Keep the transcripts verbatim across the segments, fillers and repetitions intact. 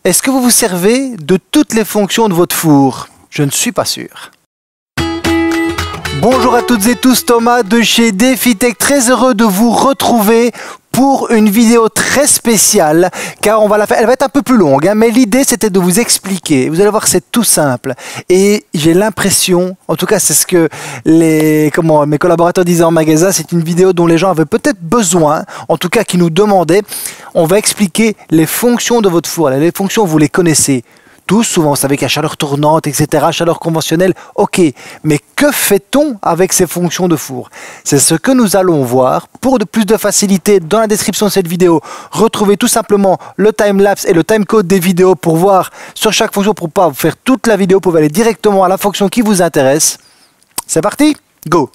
Est-ce que vous vous servez de toutes les fonctions de votre four? Je ne suis pas sûr. Bonjour à toutes et tous, Thomas de chez DefiTech, très heureux de vous retrouver pour une vidéo très spéciale, car on va la faire, elle va être un peu plus longue, hein, mais l'idée c'était de vous expliquer. Vous allez voir, c'est tout simple. Et j'ai l'impression, en tout cas c'est ce que les, comment, mes collaborateurs disaient en magasin, c'est une vidéo dont les gens avaient peut-être besoin, en tout cas qui nous demandaient. On va expliquer les fonctions de votre four. Les fonctions, vous les connaissez tous, souvent vous savez qu'il y a chaleur tournante, et cetera, chaleur conventionnelle, ok, mais que fait-on avec ces fonctions de four? C'est ce que nous allons voir. Pour de plus de facilité, dans la description de cette vidéo, retrouvez tout simplement le timelapse et le timecode des vidéos pour voir sur chaque fonction, pour ne pas vous faire toute la vidéo, vous pouvez aller directement à la fonction qui vous intéresse. C'est parti, go!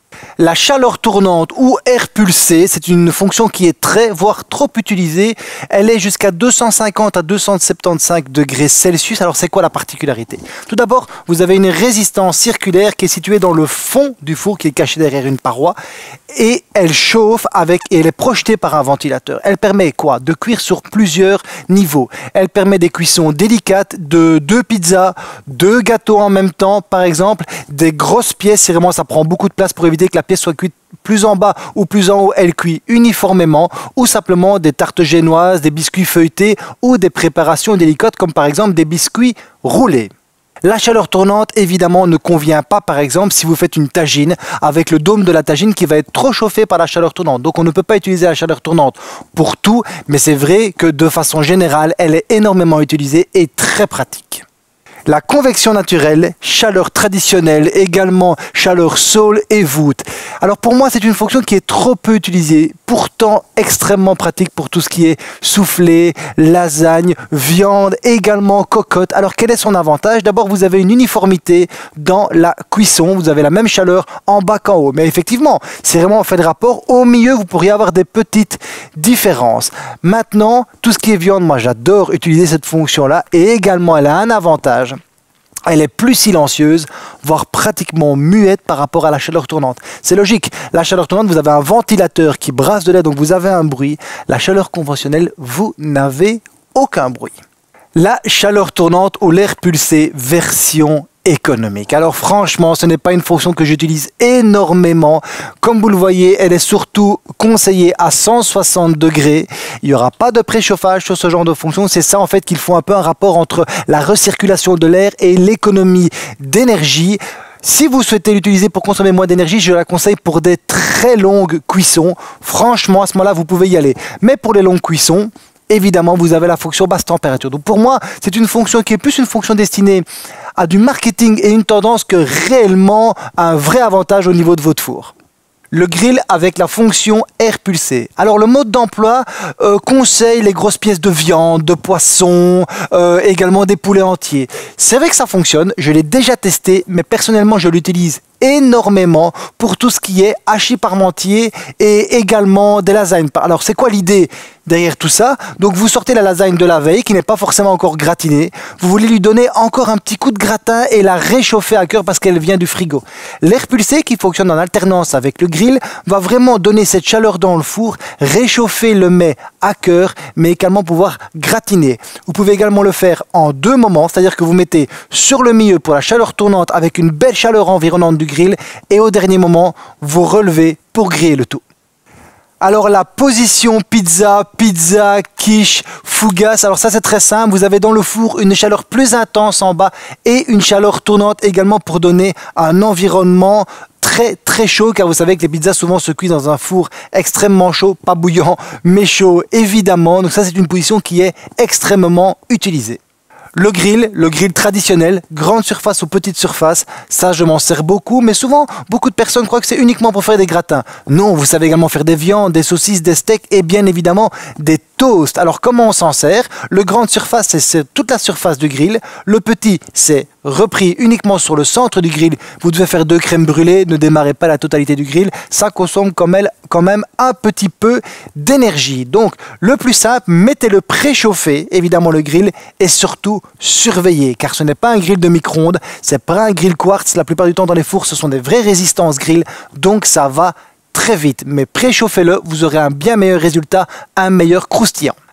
La chaleur tournante ou air pulsé, c'est une fonction qui est très, voire trop utilisée. Elle est jusqu'à deux cent cinquante à deux cent soixante-quinze degrés Celsius. Alors c'est quoi la particularité? Tout d'abord, vous avez une résistance circulaire qui est située dans le fond du four, qui est cachée derrière une paroi, et elle chauffe avec, et elle est projetée par un ventilateur. Elle permet quoi? De cuire sur plusieurs niveaux. Elle permet des cuissons délicates, de deux pizzas, deux gâteaux en même temps, par exemple, des grosses pièces. C'est vraiment, ça prend beaucoup de place pour éviter que la pièce soit cuite plus en bas ou plus en haut. Elle cuit uniformément, ou simplement des tartes génoises, des biscuits feuilletés ou des préparations délicates comme par exemple des biscuits roulés. La chaleur tournante, évidemment, ne convient pas, par exemple, si vous faites une tagine avec le dôme de la tagine qui va être trop chauffé par la chaleur tournante. Donc, on ne peut pas utiliser la chaleur tournante pour tout, mais c'est vrai que de façon générale, elle est énormément utilisée et très pratique. La convection naturelle, chaleur traditionnelle, également chaleur saule et voûte. Alors pour moi, c'est une fonction qui est trop peu utilisée, pourtant extrêmement pratique pour tout ce qui est soufflé, lasagne, viande, également cocotte. Alors quel est son avantage? D'abord, vous avez une uniformité dans la cuisson, vous avez la même chaleur en bas qu'en haut. Mais effectivement, c'est vraiment en fait de rapport. Au milieu, vous pourriez avoir des petites différences. Maintenant, tout ce qui est viande, moi j'adore utiliser cette fonction-là, et également elle a un avantage. Elle est plus silencieuse, voire pratiquement muette par rapport à la chaleur tournante. C'est logique, la chaleur tournante, vous avez un ventilateur qui brasse de l'air, donc vous avez un bruit. La chaleur conventionnelle, vous n'avez aucun bruit. La chaleur tournante ou l'air pulsé version économique. Alors franchement, ce n'est pas une fonction que j'utilise énormément. Comme vous le voyez, elle est surtout conseillée à cent soixante degrés. Il n'y aura pas de préchauffage sur ce genre de fonction. C'est ça en fait qu'il faut un peu un rapport entre la recirculation de l'air et l'économie d'énergie. Si vous souhaitez l'utiliser pour consommer moins d'énergie, je la conseille pour des très longues cuissons. Franchement, à ce moment-là, vous pouvez y aller. Mais pour les longues cuissons, évidemment, vous avez la fonction basse température. Donc pour moi, c'est une fonction qui est plus une fonction destinée à du marketing et une tendance que réellement un vrai avantage au niveau de votre four. Le grill avec la fonction air pulsé. Alors le mode d'emploi euh, conseille les grosses pièces de viande, de poisson, euh, également des poulets entiers. C'est vrai que ça fonctionne, je l'ai déjà testé, mais personnellement je l'utilise énormément pour tout ce qui est hachis parmentier et également des lasagnes. Alors c'est quoi l'idée derrière tout ça? Donc vous sortez la lasagne de la veille qui n'est pas forcément encore gratinée, vous voulez lui donner encore un petit coup de gratin et la réchauffer à cœur parce qu'elle vient du frigo. L'air pulsé qui fonctionne en alternance avec le grill va vraiment donner cette chaleur dans le four, réchauffer le mets à cœur, mais également pouvoir gratiner. Vous pouvez également le faire en deux moments, c'est-à-dire que vous mettez sur le milieu pour la chaleur tournante avec une belle chaleur environnante du grill, et au dernier moment, vous relevez pour griller le tout. Alors la position pizza, pizza, quiche, fougasse, alors ça c'est très simple, vous avez dans le four une chaleur plus intense en bas et une chaleur tournante également pour donner un environnement très très chaud, car vous savez que les pizzas souvent se cuisent dans un four extrêmement chaud, pas bouillant mais chaud évidemment, donc ça c'est une position qui est extrêmement utilisée. Le grill, le grill traditionnel, grande surface ou petite surface, ça je m'en sers beaucoup, mais souvent beaucoup de personnes croient que c'est uniquement pour faire des gratins. Non, vous savez également faire des viandes, des saucisses, des steaks et bien évidemment des toasts. Alors comment on s'en sert? Le grande surface, c'est toute la surface du grill. Le petit, c'est repris uniquement sur le centre du grill. Vous devez faire deux crèmes brûlées, ne démarrez pas la totalité du grill. Ça consomme quand même, quand même un petit peu d'énergie. Donc le plus simple, mettez-le préchauffer, évidemment le grill, et surtout surveillez, car ce n'est pas un grill de micro-ondes, c'est pas un grill quartz. La plupart du temps dans les fours, ce sont des vraies résistances grill, donc ça va très vite. Mais préchauffez-le, vous aurez un bien meilleur résultat, un meilleur croustillant.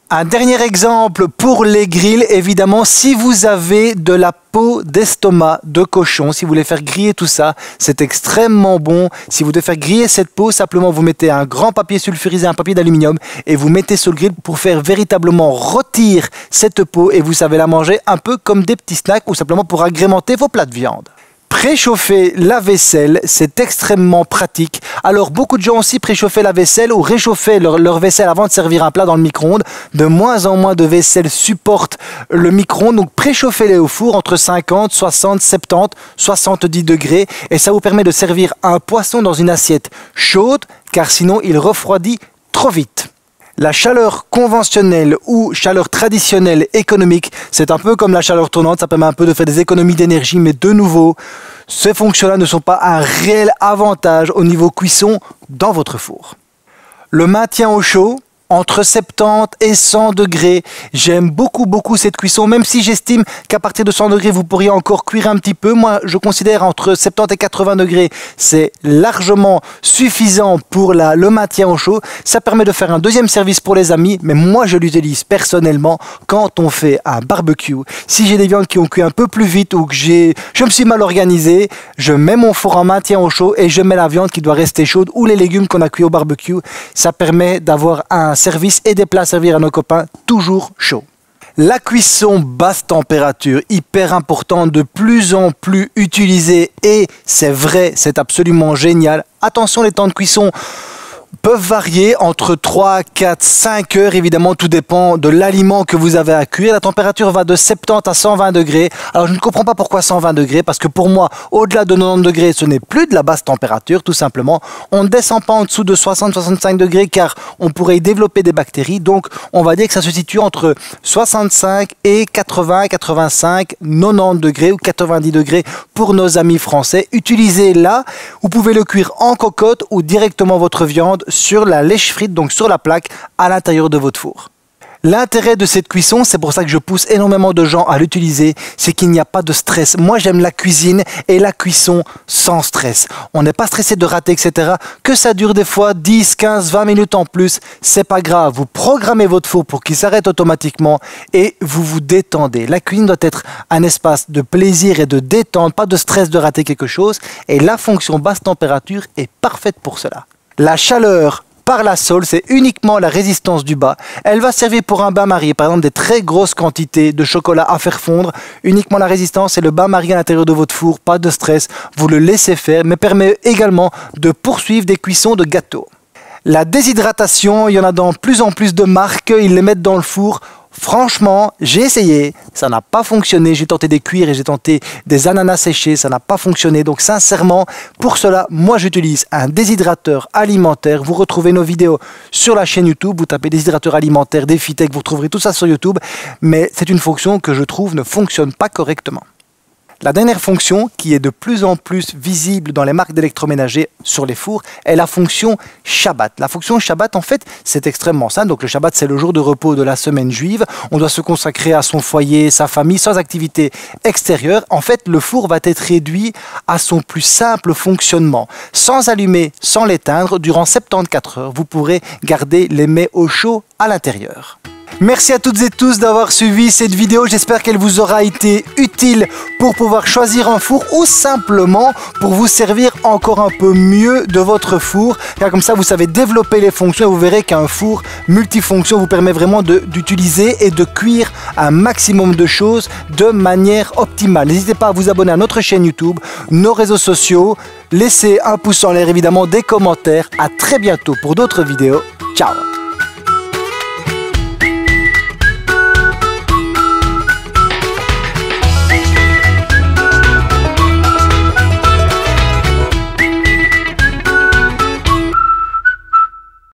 Un dernier exemple pour les grilles, évidemment, si vous avez de la peau d'estomac de cochon, si vous voulez faire griller tout ça, c'est extrêmement bon. Si vous devez faire griller cette peau, simplement vous mettez un grand papier sulfurisé, un papier d'aluminium et vous mettez sur le grill pour faire véritablement rôtir cette peau et vous savez la manger un peu comme des petits snacks ou simplement pour agrémenter vos plats de viande. Préchauffer la vaisselle, c'est extrêmement pratique. Alors beaucoup de gens aussi préchauffaient la vaisselle ou réchauffaient leur, leur vaisselle avant de servir un plat dans le micro-ondes. De moins en moins de vaisselle supportent le micro-ondes, donc préchauffez-les au four entre cinquante, soixante, soixante-dix, soixante-dix degrés et ça vous permet de servir un poisson dans une assiette chaude car sinon il refroidit trop vite. La chaleur conventionnelle ou chaleur traditionnelle économique, c'est un peu comme la chaleur tournante, ça permet un peu de faire des économies d'énergie, mais de nouveau, ces fonctions-là ne sont pas un réel avantage au niveau cuisson dans votre four. Le maintien au chaud, entre soixante-dix et cent degrés. J'aime beaucoup beaucoup cette cuisson, même si j'estime qu'à partir de cent degrés vous pourriez encore cuire un petit peu. Moi je considère entre soixante-dix et quatre-vingts degrés c'est largement suffisant pour la, le maintien au chaud. Ça permet de faire un deuxième service pour les amis, mais moi je l'utilise personnellement quand on fait un barbecue. Si j'ai des viandes qui ont cuit un peu plus vite ou que j'ai, je me suis mal organisé, je mets mon four en maintien au chaud et je mets la viande qui doit rester chaude ou les légumes qu'on a cuits au barbecue. Ça permet d'avoir un service et des plats à servir à nos copains toujours chauds. La cuisson basse température, hyper important, de plus en plus utilisée et c'est vrai, c'est absolument génial. Attention, les temps de cuisson peuvent varier entre trois, quatre, cinq heures, évidemment tout dépend de l'aliment que vous avez à cuire. La température va de soixante-dix à cent vingt degrés. Alors je ne comprends pas pourquoi cent vingt degrés, parce que pour moi, au-delà de quatre-vingt-dix degrés, ce n'est plus de la basse température, tout simplement. On ne descend pas en dessous de soixante à soixante-cinq degrés car on pourrait y développer des bactéries. Donc on va dire que ça se situe entre soixante-cinq et quatre-vingts, quatre-vingt-cinq, quatre-vingt-dix degrés ou quatre-vingt-dix degrés pour nos amis français. Utilisez-la, vous pouvez le cuire en cocotte ou directement votre viande sur la lèche frite, donc sur la plaque à l'intérieur de votre four. L'intérêt de cette cuisson, c'est pour ça que je pousse énormément de gens à l'utiliser, c'est qu'il n'y a pas de stress. Moi j'aime la cuisine et la cuisson sans stress. On n'est pas stressé de rater, et cetera. Que ça dure des fois dix, quinze, vingt minutes en plus, c'est pas grave. Vous programmez votre four pour qu'il s'arrête automatiquement et vous vous détendez. La cuisine doit être un espace de plaisir et de détente, pas de stress de rater quelque chose. Et la fonction basse température est parfaite pour cela. La chaleur par la sole, c'est uniquement la résistance du bas. Elle va servir pour un bain-marie, par exemple des très grosses quantités de chocolat à faire fondre. Uniquement la résistance et le bain-marie à l'intérieur de votre four, pas de stress. Vous le laissez faire, mais permet également de poursuivre des cuissons de gâteaux. La déshydratation, il y en a dans plus en plus de marques, ils les mettent dans le four. Franchement, j'ai essayé, ça n'a pas fonctionné. J'ai tenté des cuirs et j'ai tenté des ananas séchés, ça n'a pas fonctionné. Donc sincèrement, pour cela, moi j'utilise un déshydrateur alimentaire. Vous retrouvez nos vidéos sur la chaîne YouTube. Vous tapez déshydrateur alimentaire, Defitech, vous retrouverez tout ça sur YouTube. Mais c'est une fonction que je trouve ne fonctionne pas correctement. La dernière fonction, qui est de plus en plus visible dans les marques d'électroménager sur les fours, est la fonction Shabbat. La fonction Shabbat, en fait, c'est extrêmement simple. Donc le Shabbat, c'est le jour de repos de la semaine juive. On doit se consacrer à son foyer, sa famille, sans activité extérieure. En fait, le four va être réduit à son plus simple fonctionnement. Sans allumer, sans l'éteindre, durant soixante-quatorze heures, vous pourrez garder les mets au chaud à l'intérieur. Merci à toutes et tous d'avoir suivi cette vidéo, j'espère qu'elle vous aura été utile pour pouvoir choisir un four ou simplement pour vous servir encore un peu mieux de votre four. Car comme ça vous savez développer les fonctions et vous verrez qu'un four multifonction vous permet vraiment d'utiliser et de cuire un maximum de choses de manière optimale. N'hésitez pas à vous abonner à notre chaîne YouTube, nos réseaux sociaux, laissez un pouce en l'air évidemment, des commentaires. À très bientôt pour d'autres vidéos. Ciao!